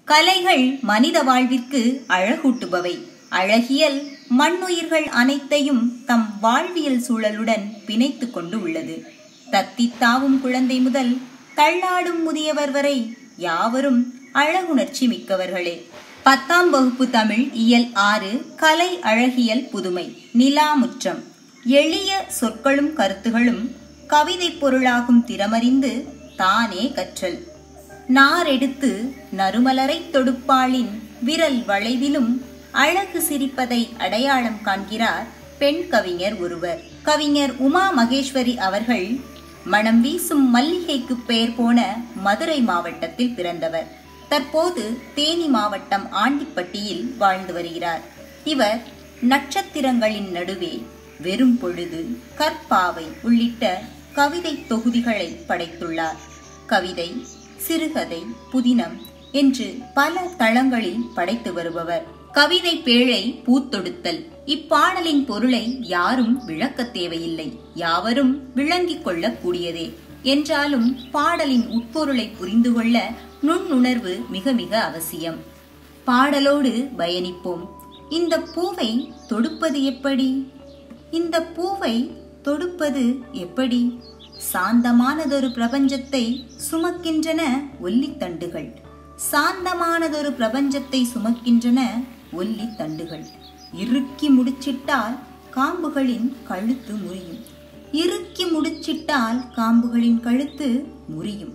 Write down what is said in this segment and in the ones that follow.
கலைகள் மனித வாழ்விற்கு அழகூட்டுபவை. அழகியல் மண்ணுயிர்கள் அனைத்தையும் தம் வாழ்வியல் சூழலுடன் பிணைத்து கொண்டு உள்ளது. தத்தித்தாவும் குழந்தை முதல் தள்ளாடும் முதியவர் வரை யாவரும் அழகுணர்ச்சி மிக்கவர்களே. 10ஆம் வகுப்பு தமிழ் இயல் 6 கலை அழகியல் புதுமை நிலாமுற்றம். எளிய சொற்களும் கருத்துகளும் கவிதை பொருளாகும் திறமறிந்து தானே கற்றல். நாரெடுத்து நறுமலரை தொடுப்பாளின் விரல் வளைவிலும் அழகு சிரிப்பதை அடையாளம் காண்கிறார் பெண் கவிஞர் ஒருவர். கவிஞர் உமா மகேஸ்வரி அவர்கள் மணம் வீசும் மல்லிகைக்கு பெயர் போன மதுரை மாவட்டத்தில் பிறந்தவர். தற்போது தேனி மாவட்டம் ஆண்டிப்பட்டியில் வாழ்ந்து வருகிறார். இவர் நட்சத்திரங்களின் நடுவே, வெறும் பொழுது, கற்பாவை உள்ளிட்ட கவிதை தொகுதிகளை படைத்துள்ளார். கவிதை, சிறுகதை, புதினம் என்று பல தளங்களில் படைத்து வருபவர். கவிதை பேழை பூத்தொடுத்தல். இப்பாடலின் பொருளை யாரும் விளக்க தேவையில்லை, யாவரும் விளங்கிக் கொள்ளக்கூடியதே. என்றாலும் பாடலின் உட்பொருளை புரிந்து கொள்ள நுண்ணுணர்வு மிக மிக அவசியம். பாடலோடு பயணிப்போம். இந்த பூவை தொடுப்பது எப்படி? இந்த பூவை தொடுப்பது எப்படி? சாந்தமானதொரு பிரபஞ்சத்தை சுமக்கின்றன ஒல்லித்தண்டுகள். சாந்தமானதொரு பிரபஞ்சத்தை சுமக்கின்றன ஒல்லித்தண்டுகள். இறுக்கி முடிச்சிட்டால் காம்புகளின் கழுத்து முறியும். இறுக்கி முடிச்சிட்டால் காம்புகளின் கழுத்து முறியும்.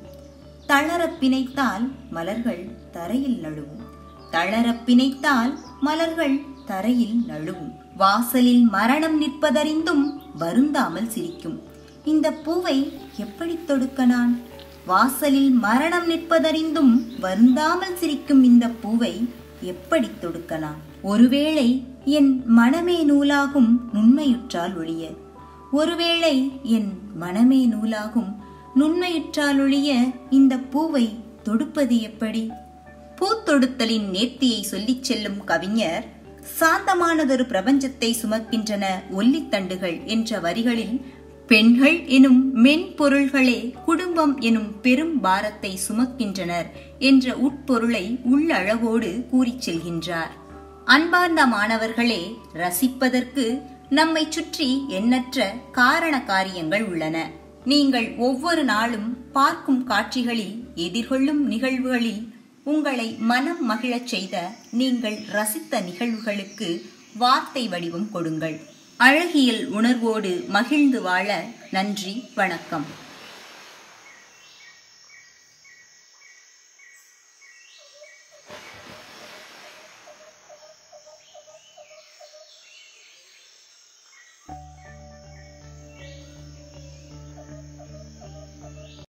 தளர பிணைத்தால் மலர்கள் தரையில் நழுவும். தளர பிணைத்தால் மலர்கள் தரையில் நழுவும். வாசலில் மரணம் நிற்பதறிந்தும் வருந்தாமல் சிரிக்கும். இந்த பூவை எப்படி தொடுக்க நான்? வாசலில் மரணம் நிற்பதறிந்தும் வருந்தாமல் சிரிக்கும் இந்த பூவை எப்படி தொடுக்க நான்? ஒருவேளை என் மனமே நூலாகும் நுண்மையுற்றால் ஒழிய, ஒருவேளை என் மனமே நூலாகும் நுண்மையுற்றால் ஒழிய இந்த பூவை தொடுப்பது எப்படி? பூத்தொடுத்தலின் நேர்த்தியை சொல்லிச் செல்லும் கவிஞர் சாந்தமானதொரு பிரபஞ்சத்தை சுமக்கின்றன ஒல்லித்தண்டுகள் என்ற வரிகளில் பெண்கள் எனும் மென்பொருள்களே குடும்பம் எனும் பெரும் பாரத்தை சுமக்கின்றனர் என்ற உட்பொருளை உள்ளழகோடு கூறிச் செல்கின்றார். அன்பார்ந்த மாணவர்களே, ரசிப்பதற்கு நம்மை சுற்றி எண்ணற்ற காரண காரியங்கள் உள்ளன. நீங்கள் ஒவ்வொரு நாளும் பார்க்கும் காட்சிகளில், எதிர்கொள்ளும் நிகழ்வுகளில் உங்களை மனம் மகிழச் செய்த, நீங்கள் ரசித்த நிகழ்வுகளுக்கு வார்த்தை வடிவம் கொடுங்கள். அழகியல் உணர்வோடு மகிழ்ந்து வாழ நன்றி, வணக்கம்.